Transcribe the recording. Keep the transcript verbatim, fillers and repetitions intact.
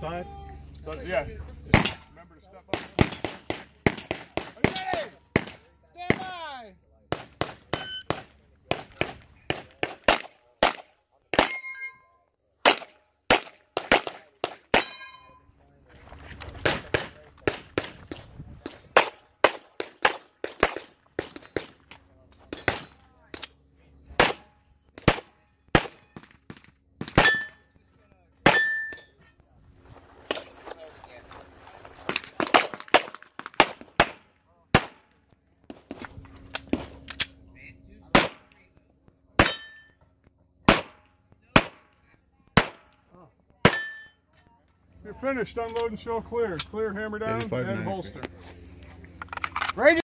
outside. But yeah, just remember to step up. Okay, stand by. You're finished. Unload and show clear. Clear, hammer down, and holster. Ready?